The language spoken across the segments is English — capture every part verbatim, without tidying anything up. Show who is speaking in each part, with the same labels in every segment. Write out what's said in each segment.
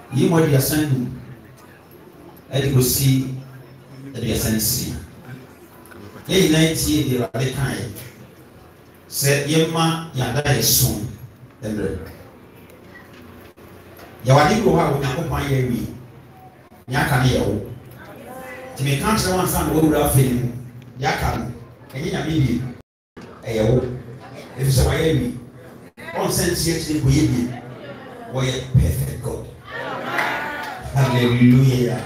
Speaker 1: You might be a son. I go see the sense. Lay ninety the other kind. Said Yema Yada is soon. The Yawadi go out with Nakopa Yemi. Yakani. To me, can't one son go rough in Yakan. And in a million. Ayo. If it's a Miami. On sense yet in Baby. Why a perfect God. Hallelujah.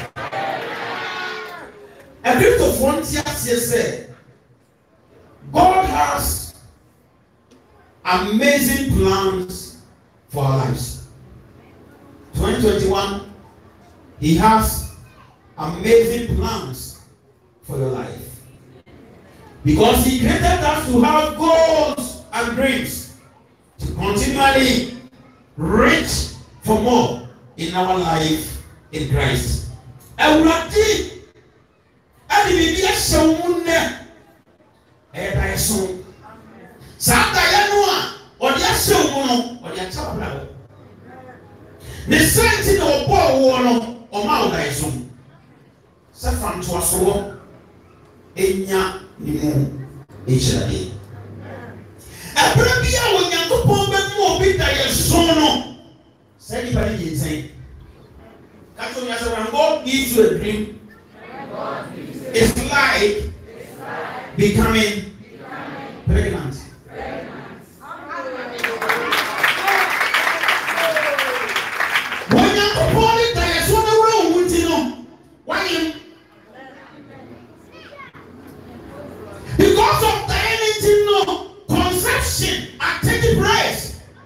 Speaker 1: A bit of one year said, God has amazing plans for our lives. twenty twenty-one, He has amazing plans for your life. Because He created us to have goals and dreams, to continually reach for more in our life in Christ. Ewurade adi bibi ehyew mu nne e da eso sa da ya no a odi ehyew mu no odi acha bra wo ne senti na obo wo no o ma wo da eso sa fam to aso enya ni mu e chirade abra bia wo Nyankopon be mu obi da yeso no say di bari yin God gives you a dream. It's like becoming pregnant. When you're calling that, so the world would know why you. Because of the anything no conception are taking place.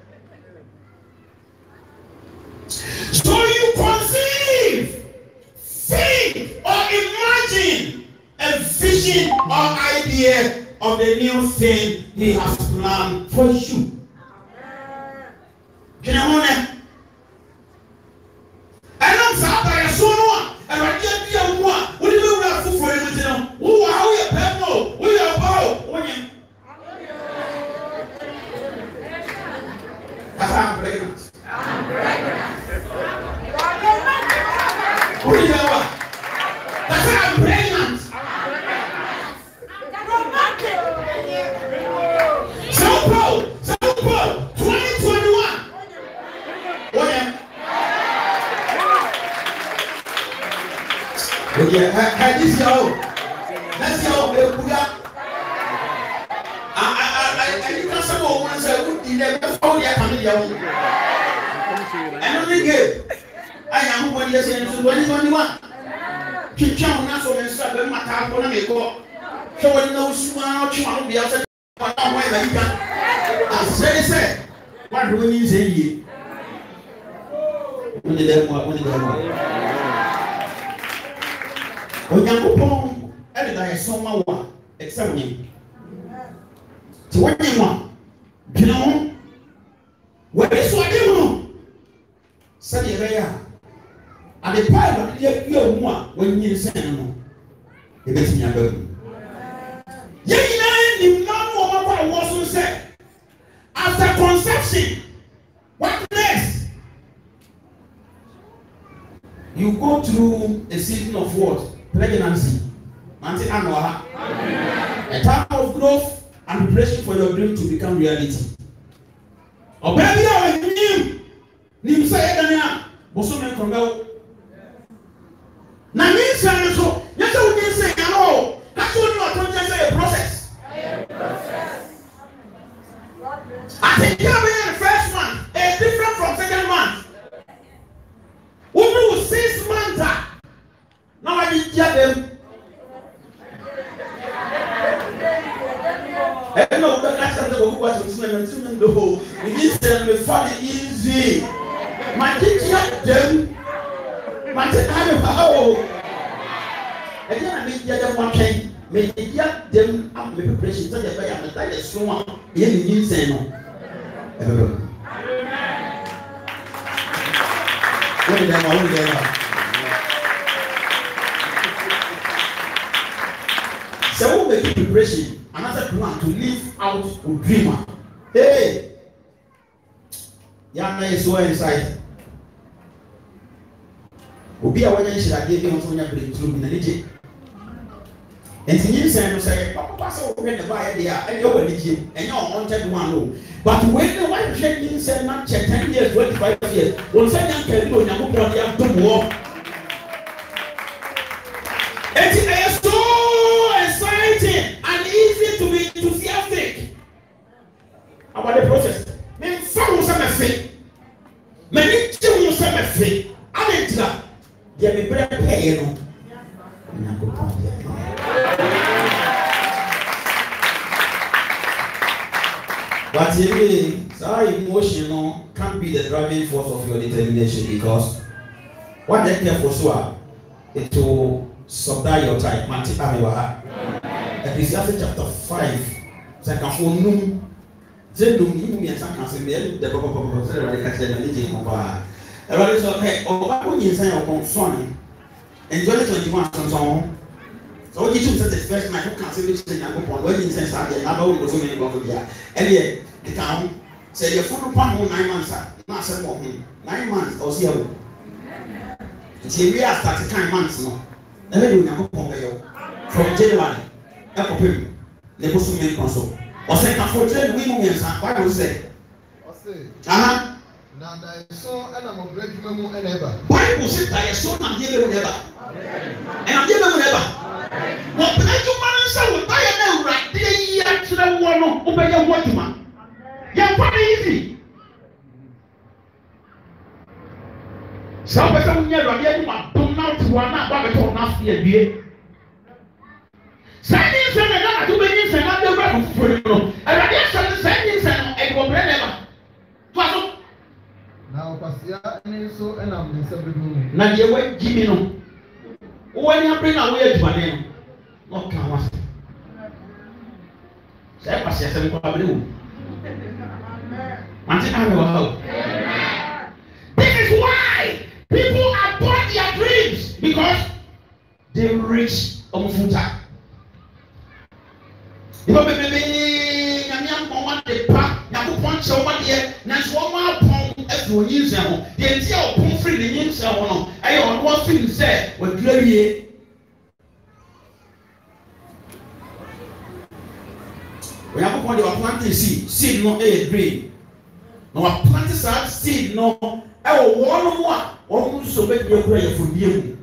Speaker 1: So you conceive, think, or imagine a vision or idea of the new thing He has planned for you. Can you hold that? I don't know how I saw one, and I can't be a one. What do you do for it? Who are we? People, we are about. I'm pregnant. I'm pregnant. Who is that? That's why I'm pregnant. So Paul, so Paul, twenty twenty-one. Oh yeah. Oh yeah. Hey, this yo. That's yo. Buga. I I I I you can say what one say. Who did that? Oh yeah, come here. I don't think it. I am one year in twenty twenty-one. Keep counting us on the side of my car when I make up. So when no smile, you want to be outside. I say, say, what do we say here? When did they want? When did they want? When you go home, everything is so much except me. So what do you want? You know, what is what you want? Say it. And the pilot, you are one when you send them. The best in your baby. Yet, the man who was said, after conception, what next? You go through a season of what? Pregnancy. A time of growth and preparation for your dream to become reality. Oh, baby, I knew. Nim say Daniel, Bosom from go. Now, this is so. Yes, I would say, no. That's what you are trying to say a process. I think you are the first one, is different from second one. Who do six months? Now I did hear them. I know that that's the who was listening to who. It is them very easy. My kids hear them. My kids have how. And then I meet the other one came. May they get them up with preparation so that I am the strong in the new saying. What is that? What is that? So we make preparation, another plan to live out with dreamer. Hey, young man is so inside. Obi a wanya nhyiradeɛ bi nso nya breakthrough bi na ne gye. Enti nyinsɛn no sɛ papa sɛ wo hwɛ ne ba yɛ deɛ a ɛyɛ wɔ ne gye ɛnyɛ ɔnɔnkyɛ one no. But when the wife hwɛ nyinsɛn na kyɛ ten years twenty-five years wɔn sɛ nya nkɛri na Onyankopɔn de atom wɔ. Enti ɛyɛ so exciting and easy to be enthusiastic about the process. Me nfa wo sɛ mɛfe mɛni gye wo sɛ mɛfe adentira deɛ me brɛ pɛɛ no Onyankopɔn de but anyway, so emotion no can't be the driving force of your determination because what they care for sure it will subdue your time. Matthew Amewaha. Ecclesiastes chapter five. Second for noon. Then do you mean some cancer? The Papa Papa said the Catholic Papa. Everybody said, "Hey, oh, what would you say about Sonny?" Enjoy the twenty-one song. So what you do is the first night you can't say this thing. I'm going to say something. I'm going to say something. And yet, the town said your phone upon nine months. Not seven nine months or zero. It's a real start nine months no. Never do not from January. Echo pay. The person make console. Or say for trade women and why you say? Uh-huh.
Speaker 2: Now I saw and I'm a great memo and ever.
Speaker 1: Bible says I saw and give never. And I'm giving never. What can you man say with buy a now right there to the one obey your word man? You're very easy. Some person will never get one, do not one up by the top year. Sending some and to begin some other way for you. And I guess sending some and will never.
Speaker 2: Now, Pastor, and so and I'm in seven.
Speaker 1: Now, you wait, Jimmy. When you bring away to my name, not come. Say, Pastor, seven probably. This is why people abort their dreams because they reach on futa. You know, baby, I'm young for one day, now punch over here, now one more pump as you use them. The entire pump free the use them on. I on what thing said, what glory. We have upon your planting seed, seed not a dream. No, a planted seed no. I will one more. Almost so make your prayer for you.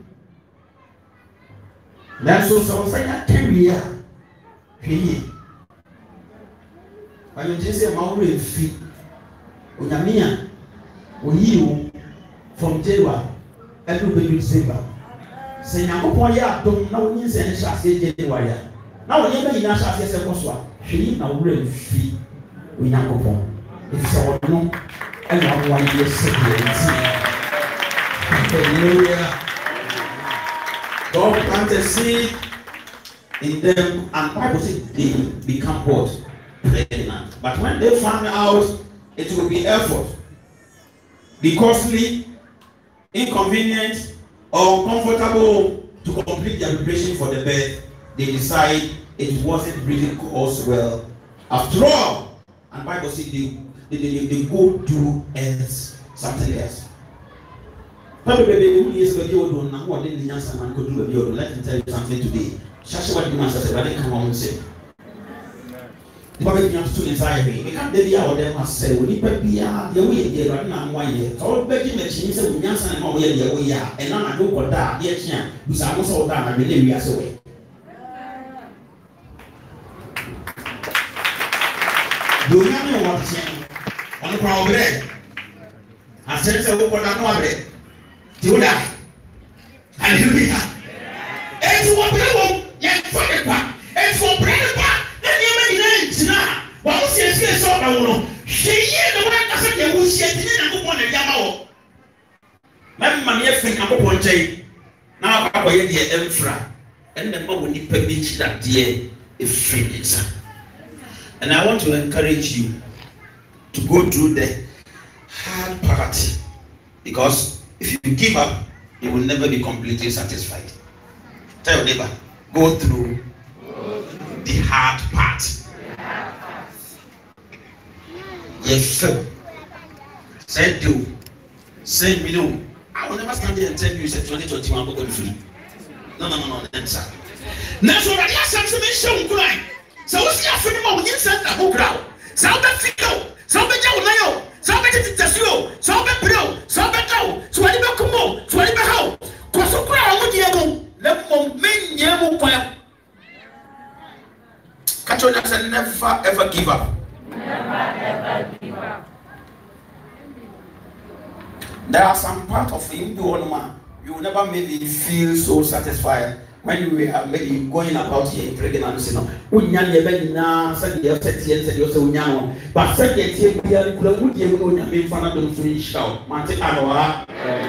Speaker 1: That's also something I can be here. When you just say, "My real feet," Unyamia, will you from January, everybody December. Say, "I'm going to don't know when you say shall say January." Now, when you make a shall say second she now real feet. We now go on. It's all no, and I'm one year sick. Hallelujah. God planted seed in them, and Bible says they become what? Pregnant. But when they find out, it will be effort, be costly, inconvenient, or uncomfortable to complete their preparation for the birth. They decide it wasn't really cost well after all. And Bible says they, they, they, they go do else, something else. Probably baby years ago, you don't know what they didn't answer and go do a video. Let me tell you something today. Shasha what you must say, but they come on and say. The public comes to inside me. We can't be out there must say, we need to be out the way they run on one year. All begging machines and we answer and all where we are. And now I go for that, dear Chan, who's almost all done and really we are so way. Do you know what I'm saying? On the power bread. I said, so what I'm not bread. Do that. Hallelujah. And to what people, yet for the back. And for bread back, then you may learn now. What was your face on the wall? She hear the one that said you will share the name of the Yamao. My money, I think I'm going to say. Now I will get the Emfra. And the mom will need permission that dear is finished. And I want to encourage you to go through the hard part, because if you give up, you will never be completely satisfied. Tell your neighbor, go through the hard part. Yes, sir. Say do. Say me no. I will never stand there and tell you it's twenty twenty-one going free. No, no, no, no, then sir. Now, so already has something shown crying. So what's your film when you send a whole crowd? Sound that feel, sound that you know, sound that it's just you, sound that blow, sound that go, so I never come on, so I never how. Cause so crowd would you go? Let me mean you will point. Catch on and never ever give up. Never ever give up. There are some parts of him, you will never make you feel so satisfied when we are maybe going about here pregnancy. No, when you are now, said you said yes, said you so young, but said yes, you are good, you will not be in front of the finish out. Monte Anoa.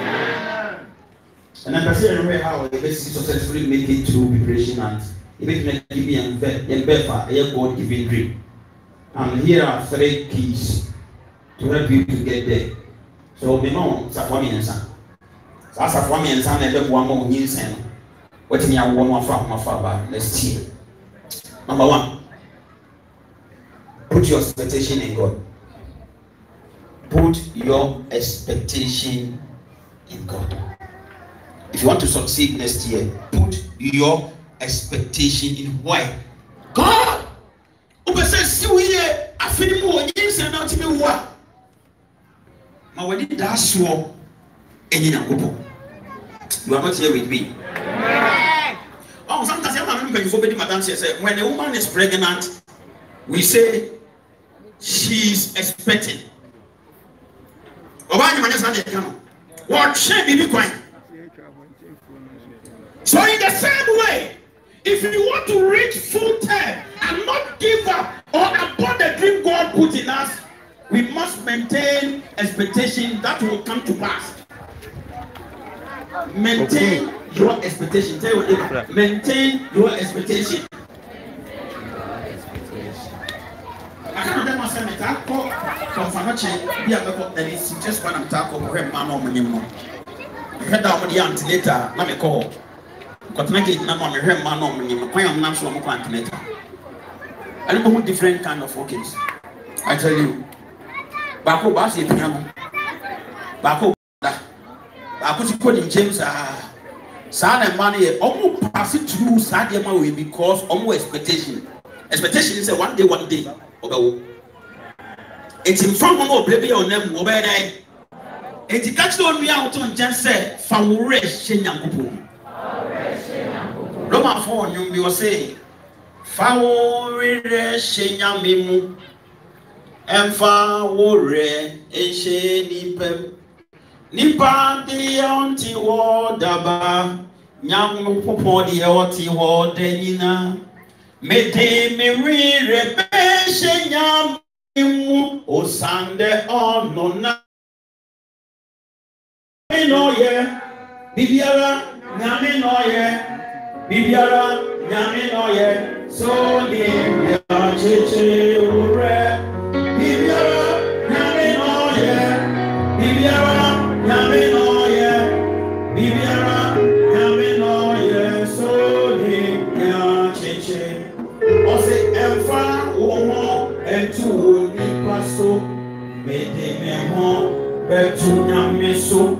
Speaker 1: And I say, remember how the best successfully make it through preparation and even make me and Befa a God given dream. And here are three keys to help you to get there. So we know Safwami and Son. So Safwami and Son and one more news and what me I want one from my father. Let's see. Number one, put your expectation in God. Put your expectation in God. If you want to succeed next year, put your expectation in why? God! Who says, see we here, I feel more, yes, and not me what? Now, when did that show any number? You are not here with me. Oh, sometimes I remember before Madame says, when a woman is pregnant, we say she's expecting. What shame be quiet? So in the same way, if you want to reach full term and not give up or abort the dream God put in us, we must maintain expectation that will come to pass. Maintain your expectation. Tell your neighbor, maintain your expectation. I can't remember saying it. I call from Fanache. Yeah, that is just one I'm talking about. Man, or minimum. I heard that the aunt later. Let me call. Because I get my mom, her man, or minimum. I am not sure I'm going to later. I don't know what different kind of focus. I tell you. Bako basi piano. Bako da. Bako si kodi James ah. Sana money omo pass it through sadia ma we because omo expectation. Expectation is a one day one day. Ogawo. It's in front of no baby on them wo be dai. Enti catch no nua ho to nchen say fa wo re hye nyankopo. Roma four nyum bi o say fa wo re hye nyamemu. Emfa wore eshe nipem nipa de onti wo daba nyam popo de oti wo denina me de me rire be she nyam mu osande ono na no ye bibiara nyame no ye bibiara nyame no ye so de ya cheche ure Bibiara, nyame no ye. Bibiara, nyame no ye. Bibiara, nyame no ye. So ni ya cheche. Ose emfa womo entu ni paso. Mede me ho betu nyame so.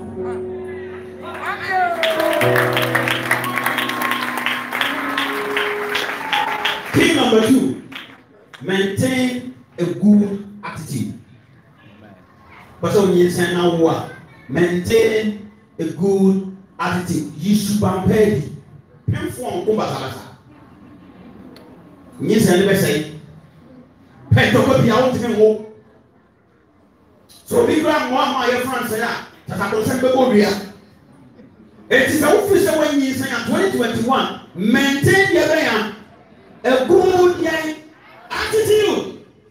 Speaker 1: Key number two, maintain a good attitude. But so you say now what? Maintain a good attitude. You should be paid. Perform over Salasa. You say never say. Pay to copy out to him. So we grab one my friends say that. That I don't send people here. It is official when you say twenty twenty-one. Maintain your way. A good attitude.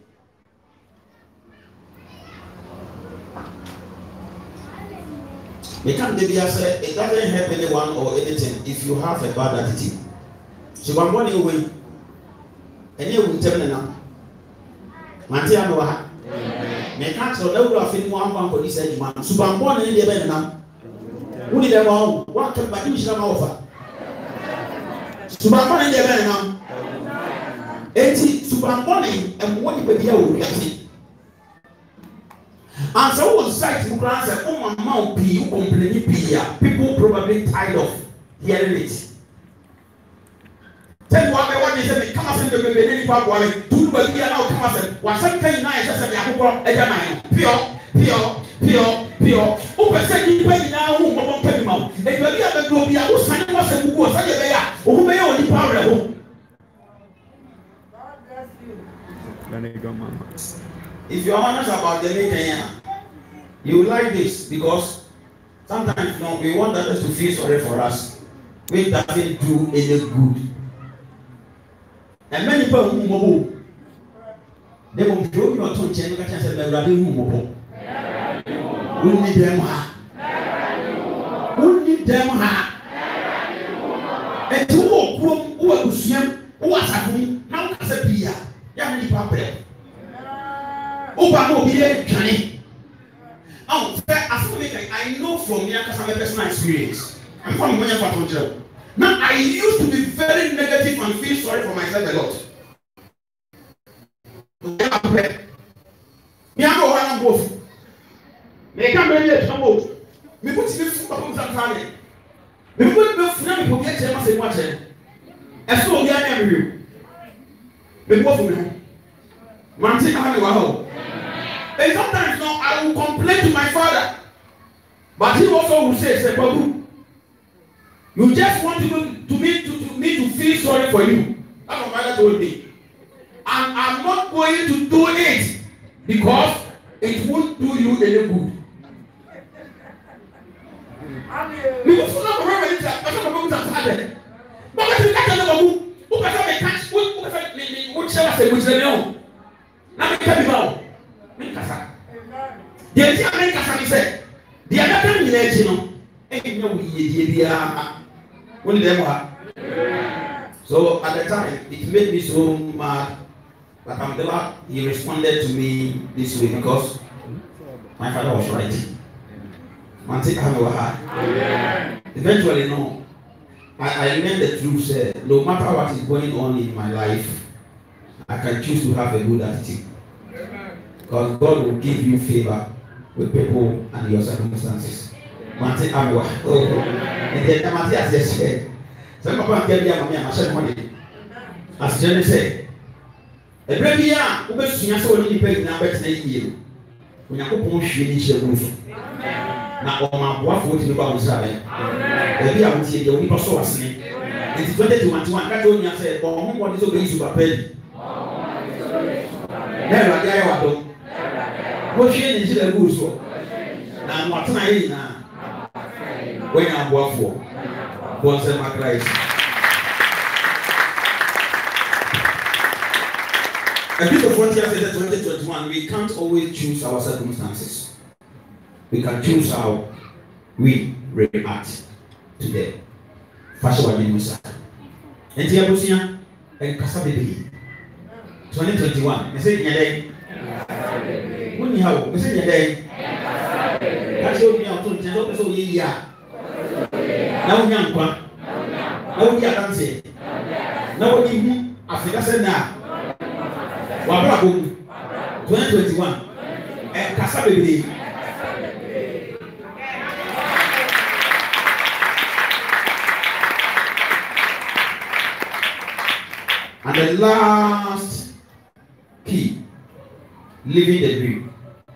Speaker 1: We can't maybe say it doesn't help anyone or anything if you have a bad attitude. So I'm running away. And you will tell me now. Mantia Noah. Me can't so no have any one one police man. So I'm born in the event now. Who did them all? What can my mission offer? So I'm born in the event now. Eighty, so I'm born and what you will be able to get. And so was society who grants a oh mama P who complain P people probably tired of hearing it. Tell what I want to say, come as in the baby, Papa, two baby, and now come as in one second night, as a Yakuba, pure, pure, pure, pure. Who was saying, penny now, who won't pay him out. If you have a globe, I will sign us and who was there, who may only power at home. If you're honest about the name, you like this because sometimes you know, we want others to feel sorry for us. We doesn't do any good. And many people who move, they will draw your tongue and catch us and rather move. We need them. We need them. And to walk who are Lucian, who was happening, now as a beer, young people. Oba will be there, Johnny. Oh, I know from here because I'm a personal experience. I'm from Moya. Now, I used to be very negative and feel sorry for myself a lot. I'm prepared. Me, I know where I'm going. Me, I can't believe it. I'm going. Me, put me food up on some time. Me, put me food up on some time. Me, watch it. And so, we are never you. Me, what for me? Man, take a hand in my home. And sometimes now I will complain to my father, but he also will say, say, Babu, you just want to, to, me, to, to me to feel sorry for you. That's what my father told me. And I'm not going to do it because it won't do you any good. Because you not remember it, but some of them are sad. But if you can't tell them, who can tell me, catch, who can tell me, who shall I say, which they know? Now me tell you now. The idea make us say, the other thing you let you know, ain't no we So at the time, it made me so mad, but I'm glad he responded to me this way because my father was right. Eventually, no. I, I learned the truth. Uh, no matter what is going on in my life, I can choose to have a good attitude. Because God will give you favor with people and your circumstances. Martin Amwa. And then Matthias just said, some of them get me a machine money. As Jenny said, a brave year, who was seen so many people in our best name. When I go push you in your roof. Now, on my wife would be about Zara. Maybe I would see the only person was saying, it's twenty to one to one. I told you, I said, oh, what is okay to Papel? Never, I don't. What she is the goose for? Now, what's my name now? When I'm work for, once in my Christ. A bit of what you said in twenty twenty-one, we can't always choose our circumstances. We can choose how we react to them. Fashion wa Musa. And the Abusia and Kasabi. twenty twenty-one. I say, Yay. When you have, I say, Yay. That's what we are told. Tell so ye ya. Now, young one. Now, we are dancing. Now, we need Africa Sena. Wabrabu. twenty twenty-one. And Kasabi. And the last key, living the dream.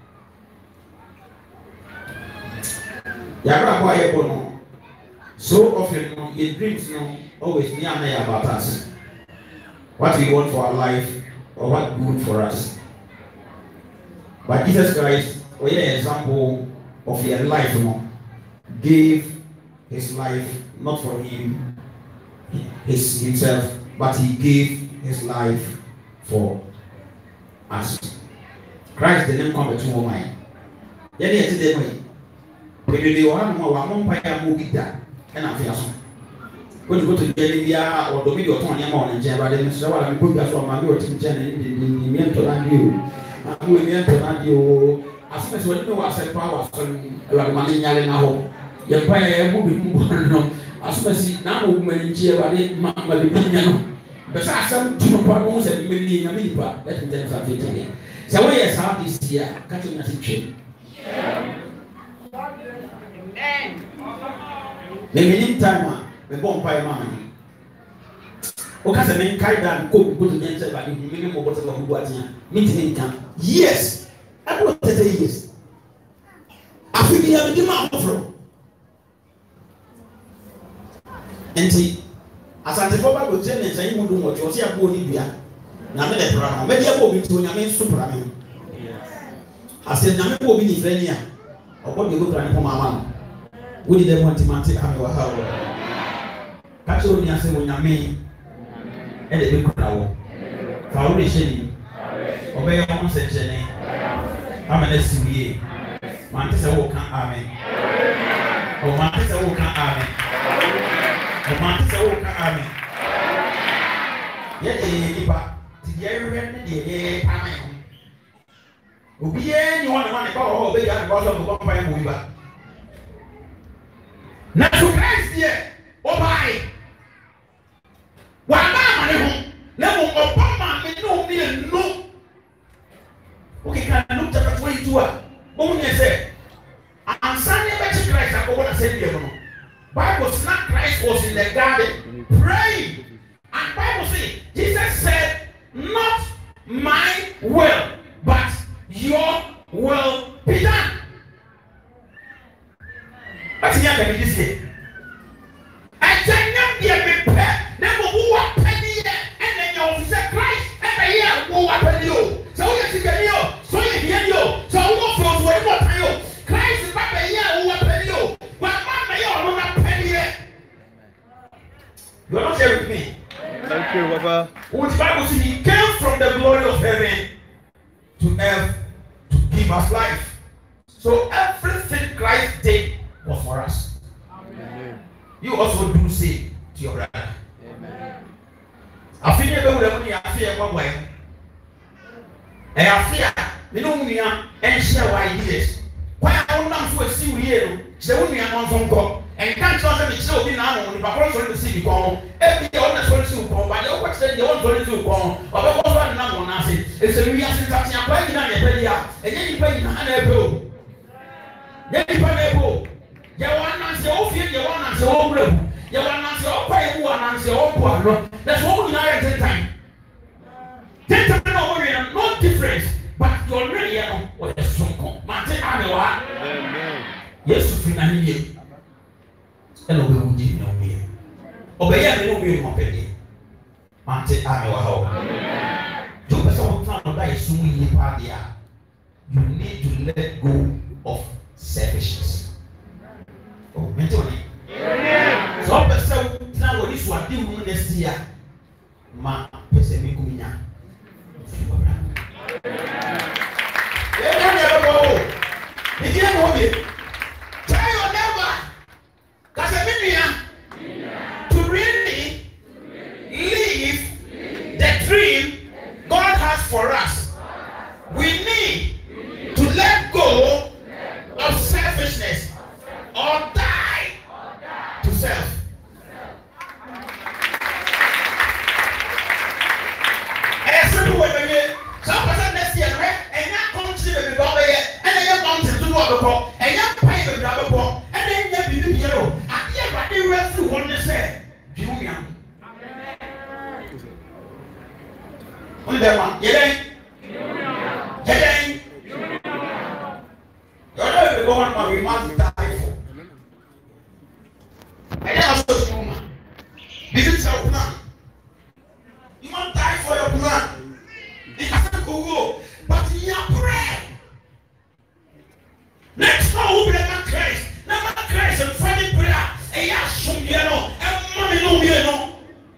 Speaker 1: So often, no, in dreams, no, always near me about us. What we want for our life, or what good for us. But Jesus Christ, we are an example of your life, no, gave his life not for him, his himself. But he gave his life for us. Christ didn't come to my mind. Yet, yet, today, when you do one more, one more, I movie that, and I feel so. When you go to India or the video Tony Amon and Jabba, then so I'm good as from my words in Mental and you. I'm going to you. As soon as you know, I said, power from Ramani Yalena. Your fire moving. As soon as now, women in Jabba, Mamma, besides some two problems and million America, let me tell you something. So, yes, how this year, cutting a teaching. The meantime, the bomb by money. Okay, the main carry down, cook, put the answer by the minimum of what's about watching, meeting income. Yes, I will tell you yes. I think you have a demand from. And see, as I take over with Jen and say, you would do what you see a good Libya. Now, maybe I will be to your main superman. I said, Namin will be the Venia. Or what you look like for my mom. We didn't want to manage our house. Catch only and say, when you're me, and the big crowd. Foundation. Obey your own section. I'm an S C B A. Manchester Walker Army. Or Manchester Walker Army. Or Manchester Walker Army. Yet, a together, the Army. Obi any one man ko ho be ya because of the company we ba na to Christ here o bai wa ba ma ne ho na mo opa ma me no me no okay can Luke chapter twenty-two a o ne say ansa ne be Christ a ko na say there no Bible say Christ was in the garden praying and Bible say Jesus said not my will but your will be done. What's the other thing you say? I tell you, be a pet. Never who are penny and then you officer Christ and a year who are penny. So you see, so you hear you. So who are for what you? Christ is not a year who are penny. But Mama, you are not penny. You are not here with me.
Speaker 3: Thank you, Papa.
Speaker 1: Which Bible says he came from the glory of heaven to earth to give us life. So everything Christ did was for us. Amen. You also do say to your brother. Amen. I feel you know that I fear one way. And I fear the Lumia and share ideas. Why I don't know to see you, the women are on phone and can't tell them it's so been on the background to see the call. Every other solution, but the other said the one solution call, or the one number on us. It's a real situation. I'm playing on your belly, and then you play on a bill. Then you play a bill. You want to say, oh, you want to say, oh, blue. You want to say, oh, pay one and say, oh, poor. That's what we are at the time. Ten times no difference, but you're really a what a song. Martin Amewa. Yes, you can hear. And we did not hear. Obey me, no way, my penny. Martin Amewa. You person who die soon in the party. You need to let go of selfishness. Oh, mentally. So, person now this one deal with this year. Ma, person me kumina. If you know me, try your neighbor. That's a million. To really live the dream God has for us, we need to let go of selfishness or die to self. Some person next year, and that comes to the government, and then you come to do what the call, and you pay the grab upon, and then you be the hero. I hear what they were through what they said. Julian. Only that one. Yet, yet, you're not the one we must die for. And then also, woman. This is our plan. You must die for your plan. But you pray. Next time we bring back Christ. Never Christ and fighting prayer. And you assume you know. And money no you know.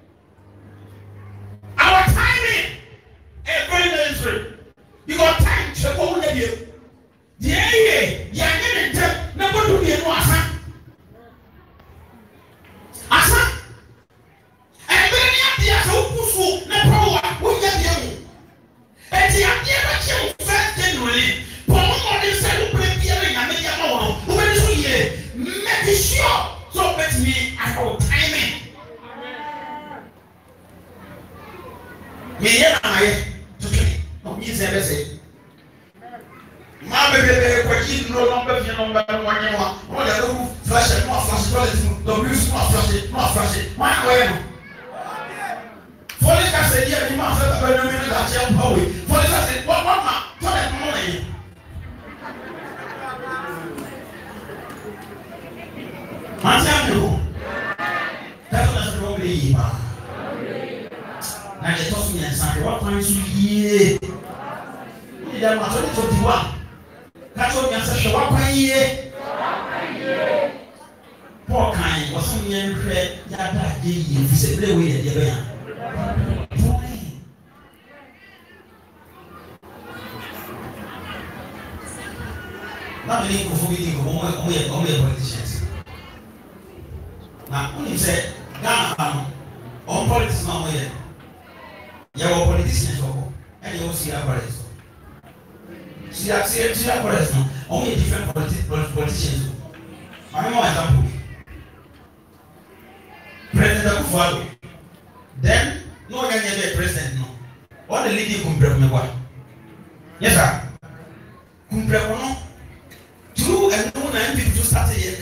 Speaker 1: Our timing is very necessary. You got time to go with you. Yeah, yeah. Yeah, yeah, yeah. Never do you know Asa. Asa. And then you have the Asa who push the power. Who get you? And the idea first generally, but what is said to play here and make your own. Who is here? Make sure so let me at our timing. Me and I to no me say say. Ma baby baby question no W S not flash, not flash. Why away? Police can say, yeah, you must have a minute that you're power. Police can say, what, what, what, what, that money? I'm telling you, that's what I'm going to now they talk me and say, what time is it? They are not twenty twenty-one. That's what I'm saying. What time is it? Poor kind, what's on your head? Yada, you say, play with it. Not many people who are politicians. Now, when you say, Ghana, on politics, no way. You are politicians, and you will see our politics. See that, see that politics, only different politi- politicians. I know example. President Akufo-Addo. Then, no one can be a president, no. What the lady Kumbre Kumekwa? Yes, sir. Kumbre Kono. True and no nine people started here.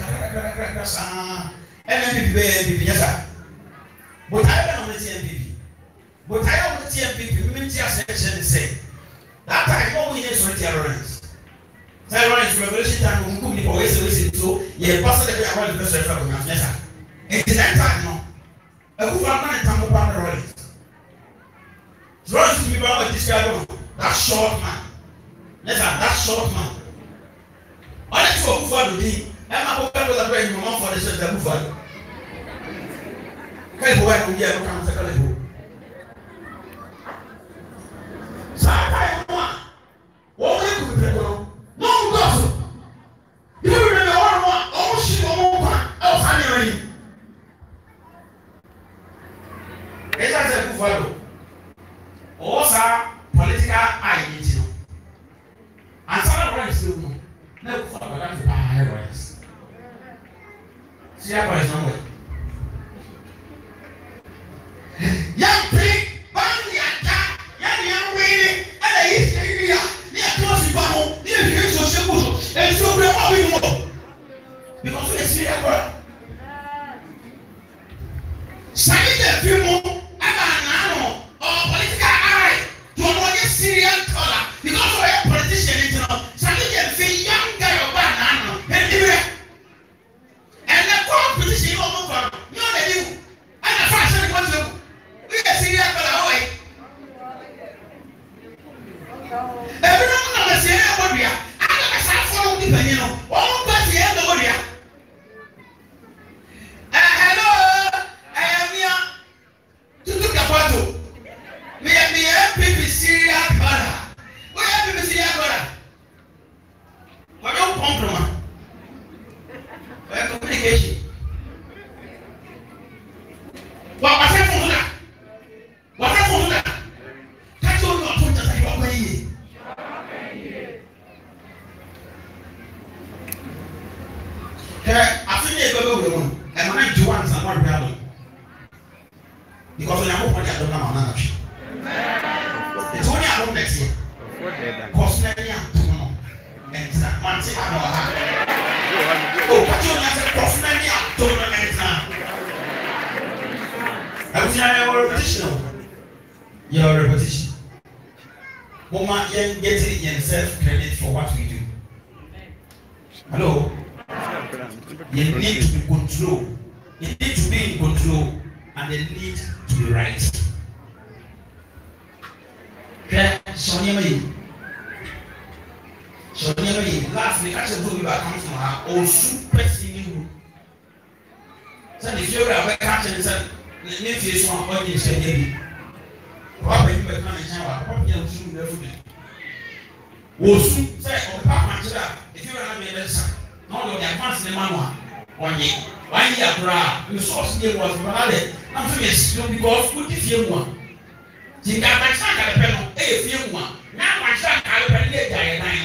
Speaker 1: And then people, yes, sir. But I don't know the N P P. But I don't know the N P P. We mean just say that time. What we need is terrorists. Terrorists revolution time. We could be always listen to. Yeah, pastor, they are all the best of them. Yes, sir. It is that time, no. A who are not time upon the road. Terrorists people are this guy. That short man. Yes, sir. That short man. All that's what who are doing. I'm not going to go to the room for the center of the Kai boy no ye no kan sekale bo. Sa kai mo a. Wo ke ku pe ko. No go so. You remember one one o shi o mo pa. O sa ni ri. Esa se ku falo. O sa political identity no. Answer right still no. Na ku falo that is high rise. See how is no way. Young pig, bang the attack, young young waiting, and I used to hear near close to Bamo, near the social and so we're all we know. Because we see that word. Signing the film, I'm an or political eye to avoid a serial color because we're a politician, you know. Signing the young guy or banana, and and the competition you almost got, you know, they do. And the fashion was you. We can see that for the way. Everyone knows the same what we are. I got a sound for the you know. All but the end of what we are. Hello, I am here to look about you. Me and me M P P serial color. We have to be serial color. What don't compromise? We have communication. What was that for that? What that for that? That's all not put that you are here. I think they go to one, and when I do one, someone will because when I open that door, I'm not sure. It's only a long next year. Because many are two more. And it's not one thing I know how. Oh, but you have to cross many are two more next time. I was your repetition. Your repetition. Mama, you getting yourself credit for what we do. Hello? You need to be control. You need to be in control, and they need to be right. Okay, Sonia May. Sonia May. Last week, I said, "Who you are coming from her old super senior." So the fury of a catcher is a nephew one point in said, "Baby, Robert, you better manage our property and soon the food." Was soon say, "Oh, Papa, if you are not made a son." No, no, they advance the manual. One year, one year, bra. You saw still was valid. I'm finished because good if you want. You got my son at a pen, if you want. Now my son got a pen here, nine.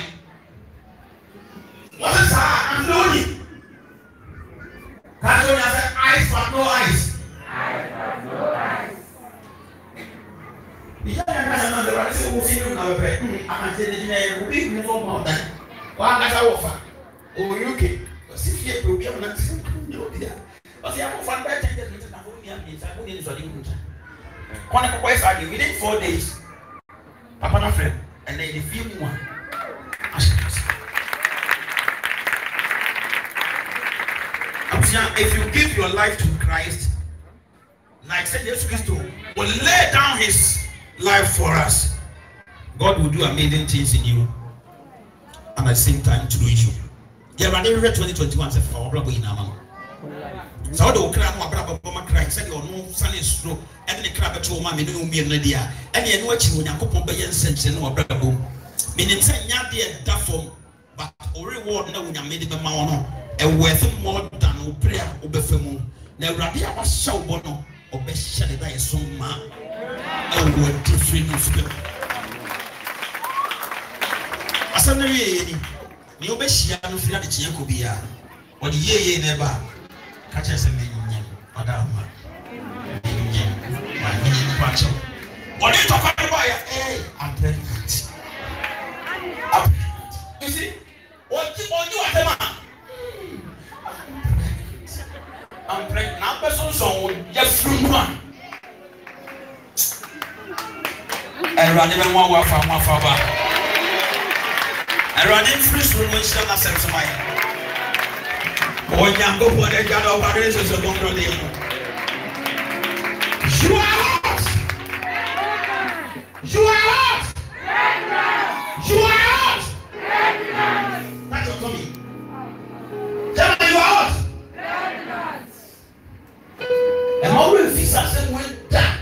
Speaker 1: What is that? I'm lonely. That's when I said, eyes but no eyes. Eyes but no eyes. The young man on the right side will see you now. I'm saying, you will be more about that. One that's our offer. Oh, U K. Because if you have a problem, But you have fun by ten days later, I'm going to within four days, Papa na friend, and then the few one. If you give your life to Christ, like said Jesus Christ will lay down his life for us, God will do amazing things in you and at the same time through you. Yeah, but in twenty twenty-one, said for our in Amman. So the Ukraine, my brother, my crying, said your no son is true, and the crab at home, my new me and Lydia, and you know what you when you come by and sense and no brother boom. Meaning, say, Yadia Duffum, but or reward no when you made the mountain, and worth more than no prayer or befemu. Now, Radia was so bono, or best shut it by a song, ma, and were different of them. As a lady, you best share no fear that you could be a or the ye never catch us a million, Madame. My name, Pacho. What are you talking about? Hey, I'm pregnant. You see, what you are the man? I'm pregnant. Now, person so just from one. And running one wife from my father. And running free school when she doesn't send to my. Oh, young go for the God of our races of one day. You are hot. You are hot. You are hot. That's what coming. Tell me you are hot. And how will this person went down?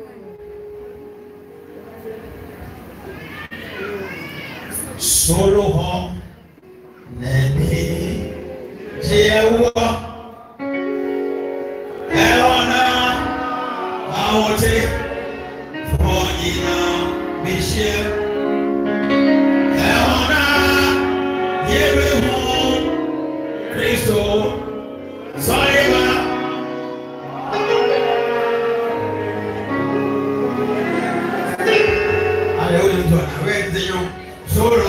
Speaker 1: Solo home, Nene, Jewa, Elona, Aote, Fonina, Bishop, Elona, Yereho, Christo, Zariba. Where the young solo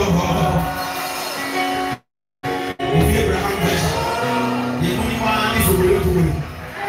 Speaker 1: if Abraham was the only one is a real woman.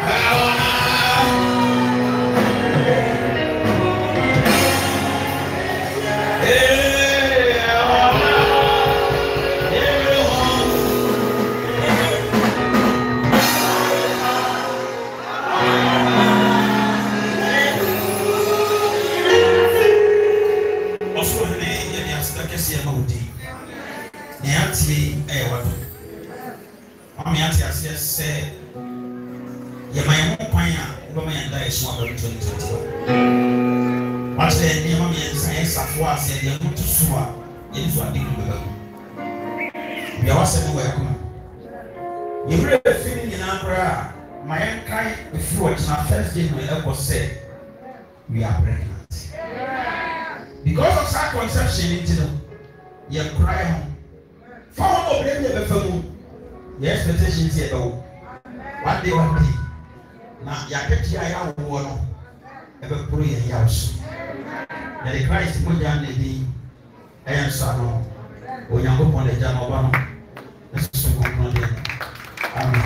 Speaker 1: Say, yeah, my own pioneer, woman, and I saw them twenty twenty-one. What's the name of the science of war? Said they are not to swear. It is what they do. We are also welcome. You read a feeling in Abra, my own kind before it's our first day, my elbow said, we are pregnant. Because of that conception, into them, you are crying. Follow up, let me have the expectations here though. One day, one day. Now, you get here, I want to ever pray in your house. That the Christ put down the day, I am sorrow. When you go on the Jama one, let's just go on there. Amen.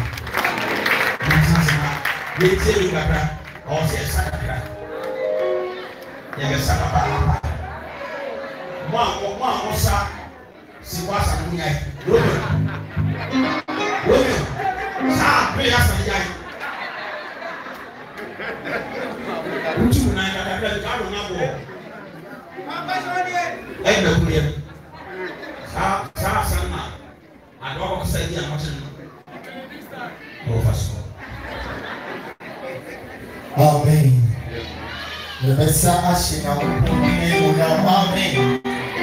Speaker 1: They tell you that all say Sakaka. You get Sakapa. One, one, one, sir. See what's happening. Women, ah, pray us and die. Which one I got? I don't know. I don't know. Ah, ah, Sana. I don't know. Say the amount. Oh, first.
Speaker 3: Amen. The Messiah shall come. Amen.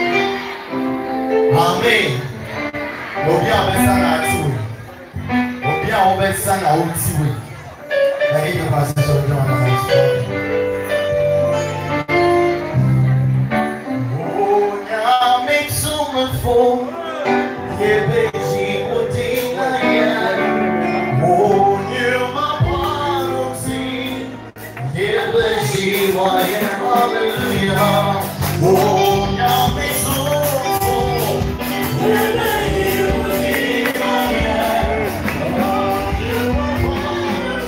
Speaker 3: Amen. Obi a besa na ati we. Obi a o besa na o ti we. Na e do pass so do na so. Oh, ya make some for. Ye beji o ti na ya. Oh, you my policy. Ye beji wa ya hallelujah. Oh, ya make some for. Ye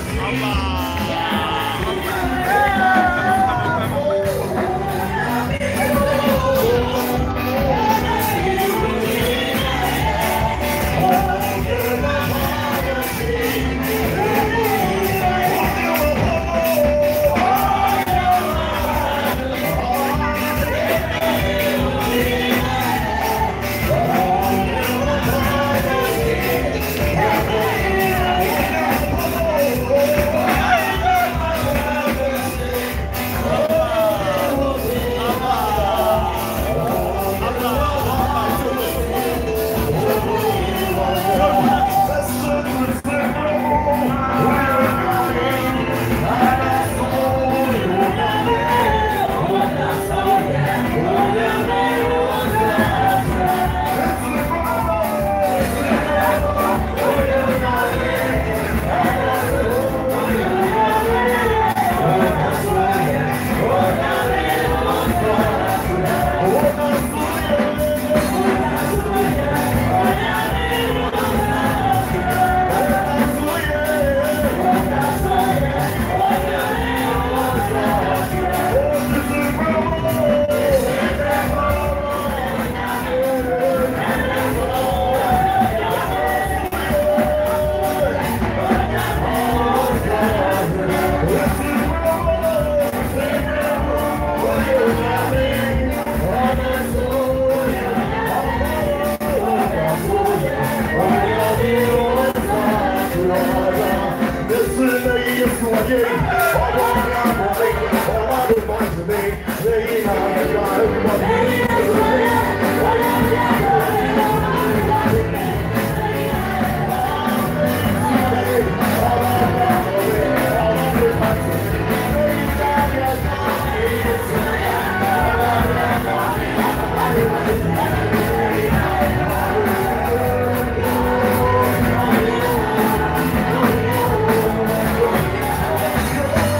Speaker 4: Thank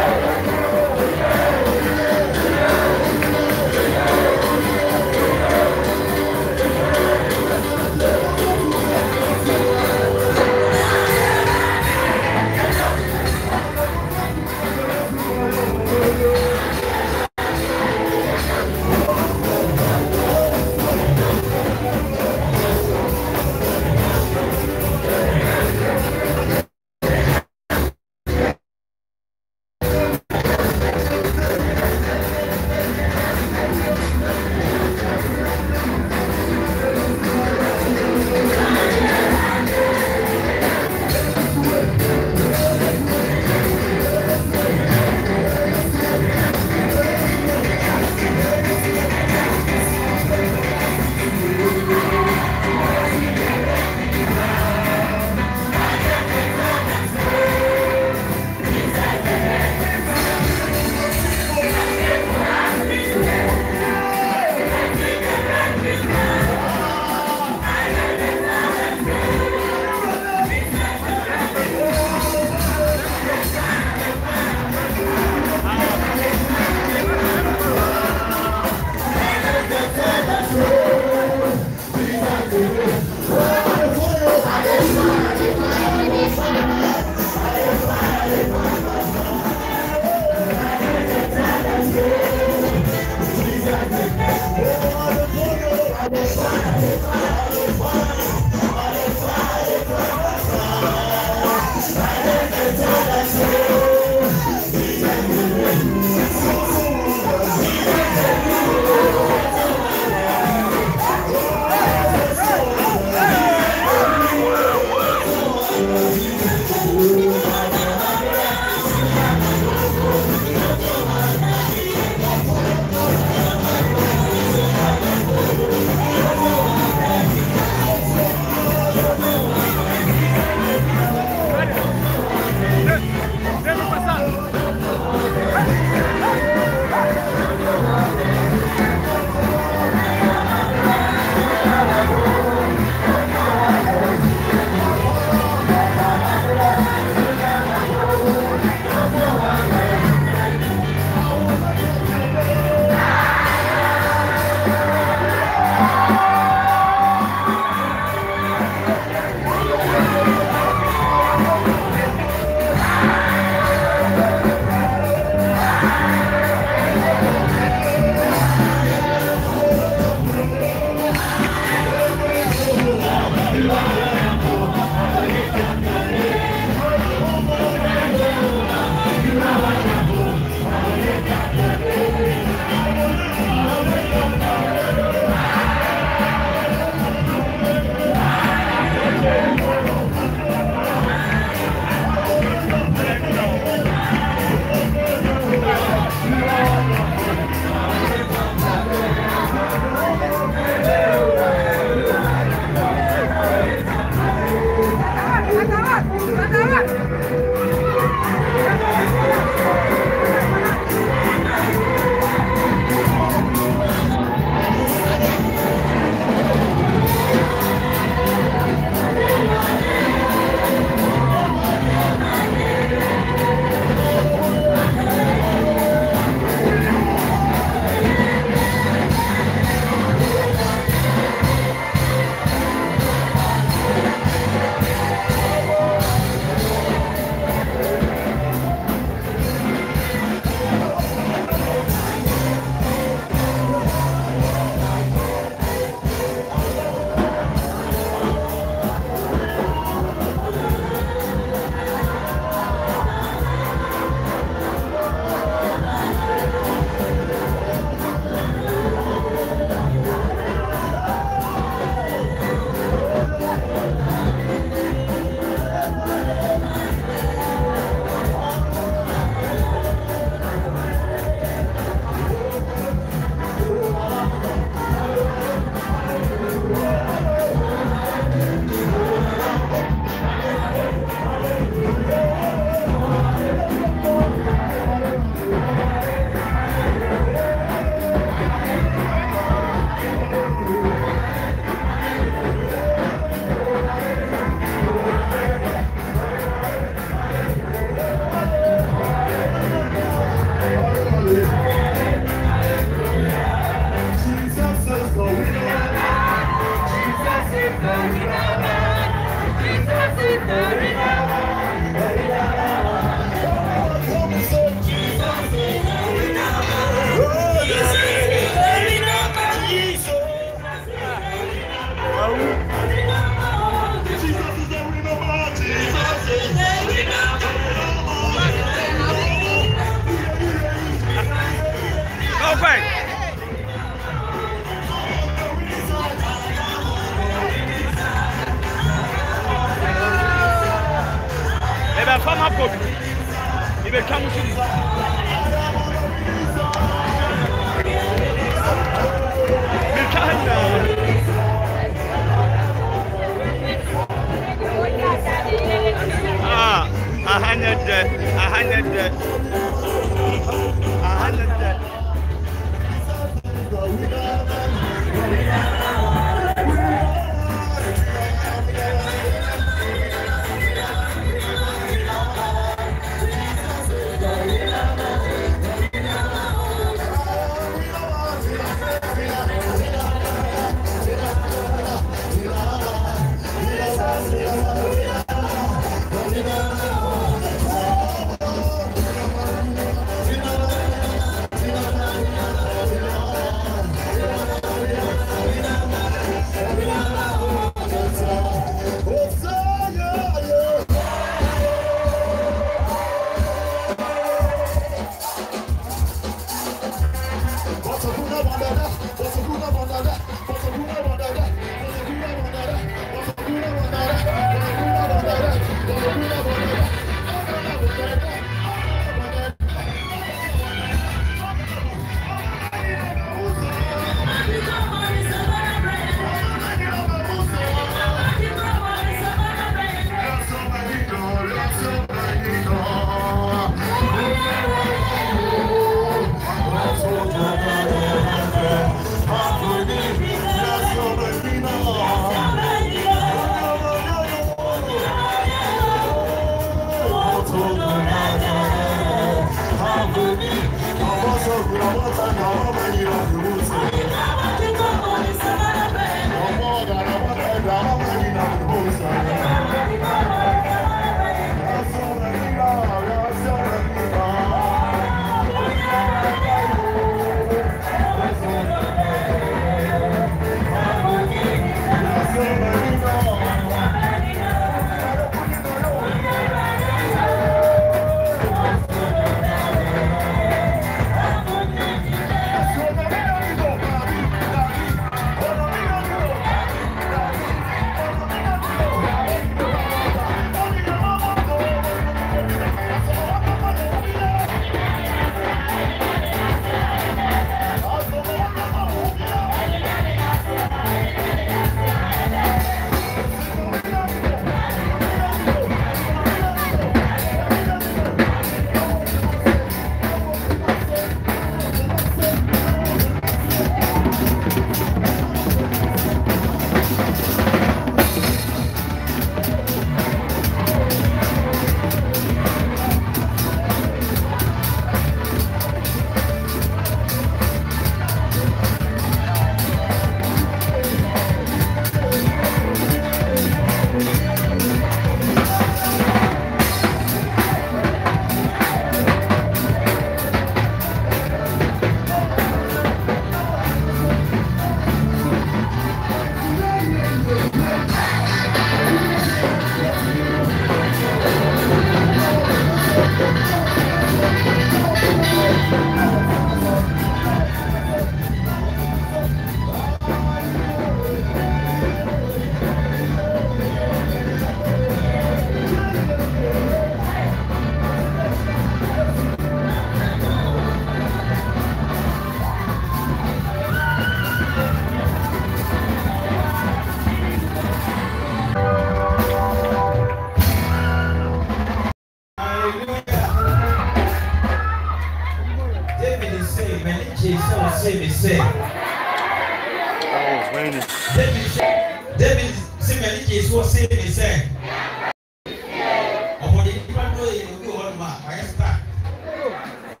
Speaker 1: David Simon Jesus said, he said, upon the people know you do all my I start.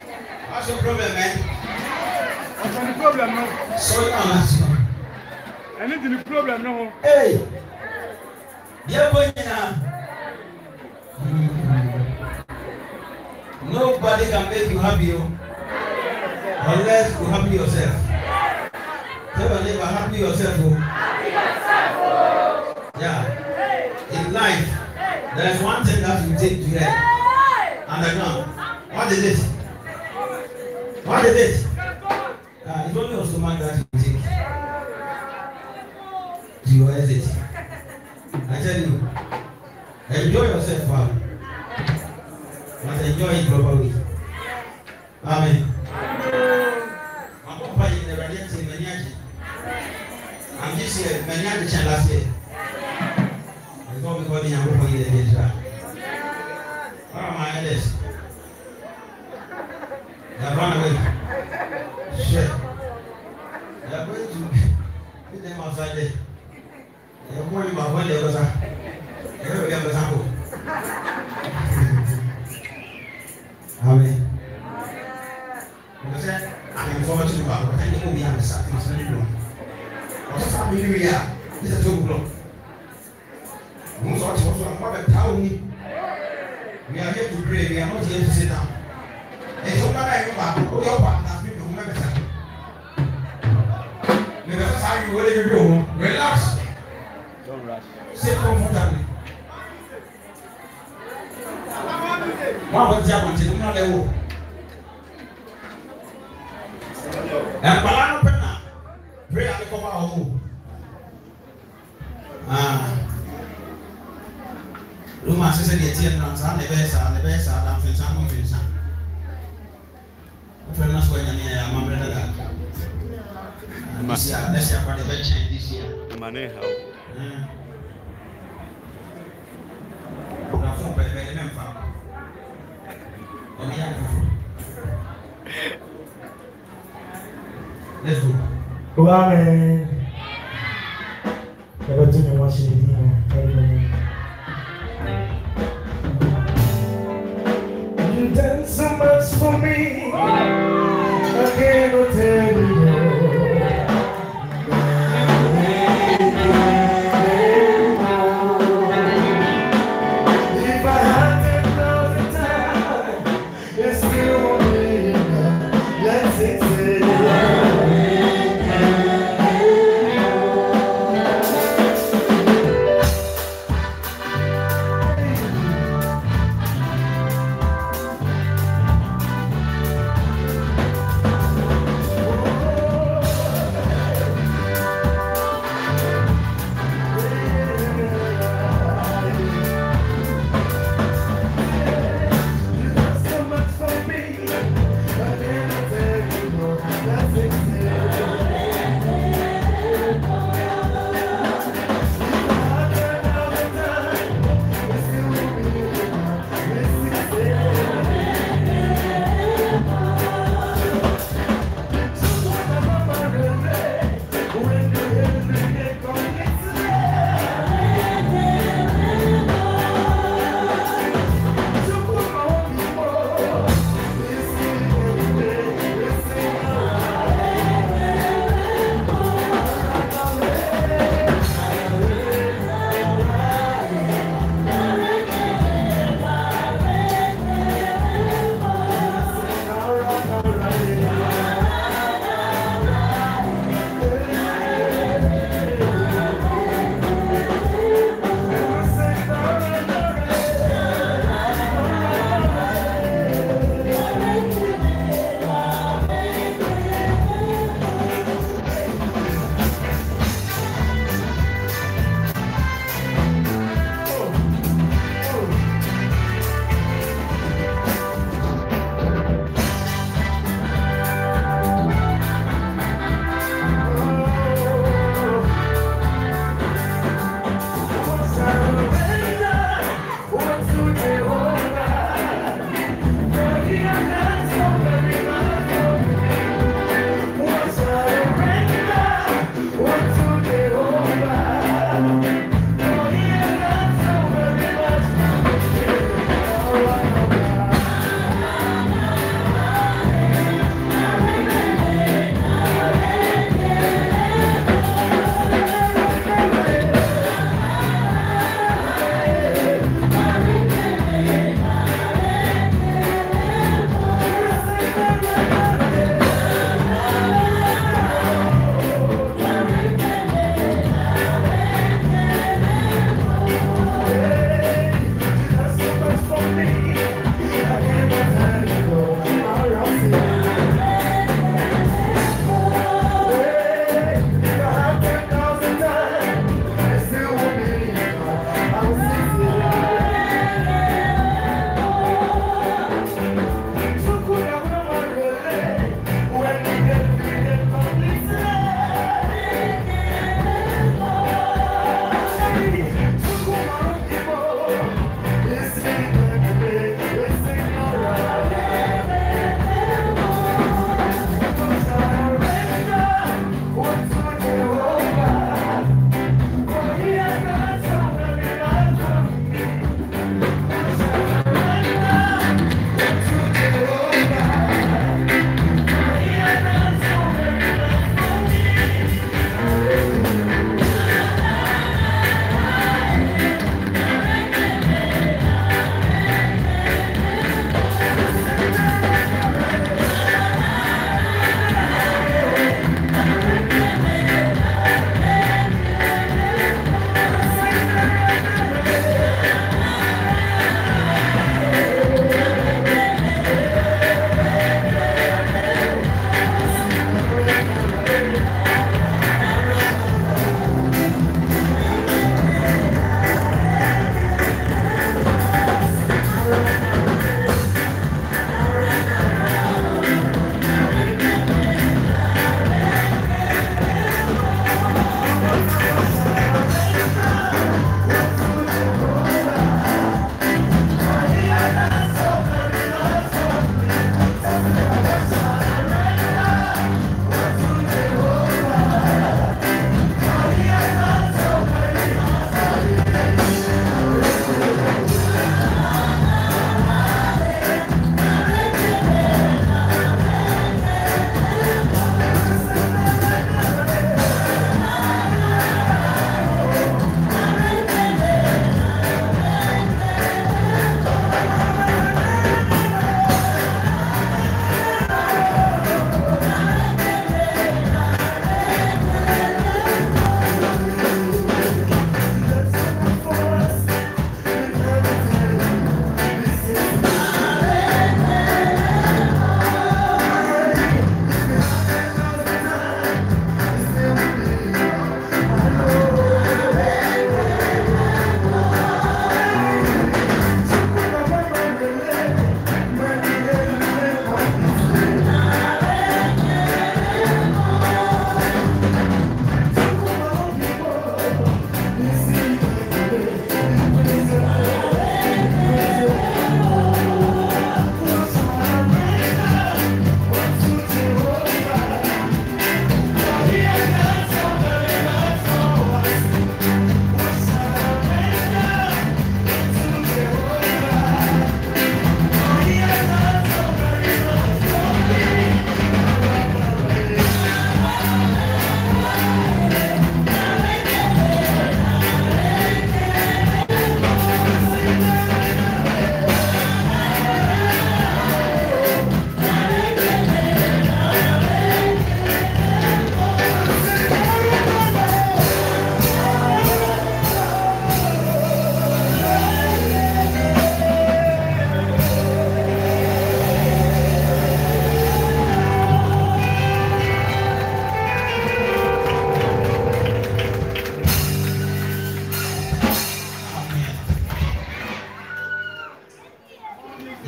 Speaker 1: What's your problem, man?
Speaker 4: What's the problem now?
Speaker 1: So you answer.
Speaker 4: I need the problem now.
Speaker 1: Hey, you're going now. Nobody can make you happy unless you happy yourself. Tell your neighbor, happy yourself. Happy yourself. Yeah. In life, there is one thing that you take to head. Underground. What is it? What is it? Uh, it's only your stomach that you take. Do you exit? I tell you, enjoy yourself, Father. But enjoy it properly. Amen. I'm going to buy you the radiance in Maniachi. I'm just here, Maniachi Chan last year. I'm going to be calling you for you the day. What am I at this? They're run away. Shit. They're going to put them outside there. They're going to when they was at. They're going to get the sample. Amen. Because I'm informed to about what I know we have the sacrifice. What's happening here? This is a two block. Most of us are not a town. We are here to pray. We are not here to sit down. And so that I know about all your partners, people who never say. Never say you will do. Relax.
Speaker 4: Don't rush.
Speaker 1: Sit comfortably. One was there until you know the war. And Balano Pena, pray at the cover of home. Ah, Luma says the Etienne runs on the best, and the best, and I'm Finsan, I'm Finsan. I'm not going to near my brother. This year, this year, for the bench this year.
Speaker 4: Money, how?
Speaker 1: Let's go.
Speaker 5: Oh, amen. Never do me what she did. Amen. You done so much for me. I cannot tell you. If I had ten thousand times, it still won't be enough. Let's say.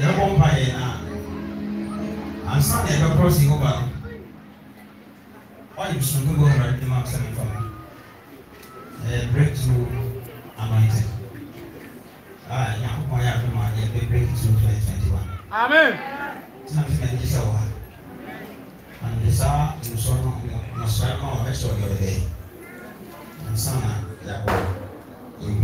Speaker 1: yɛbɔ mpaeɛ na ansa na yɛbɛkorɔ si hɔ ba no ɔyɛ bisonko bɔ Awurade de ma sɛ memfa mo ɛyɛ breakthrough anointing a Nyankopɔn yɛ adom a yɛbɛ breakthrough twenty twenty-one.
Speaker 4: Amen.
Speaker 1: Tina fi na gye sɛ wɔ ha and de saa nsɔre no nsɔre no a wɔbɛhyɛ ɔyɛ ɔyɛ ansa na yɛabɔ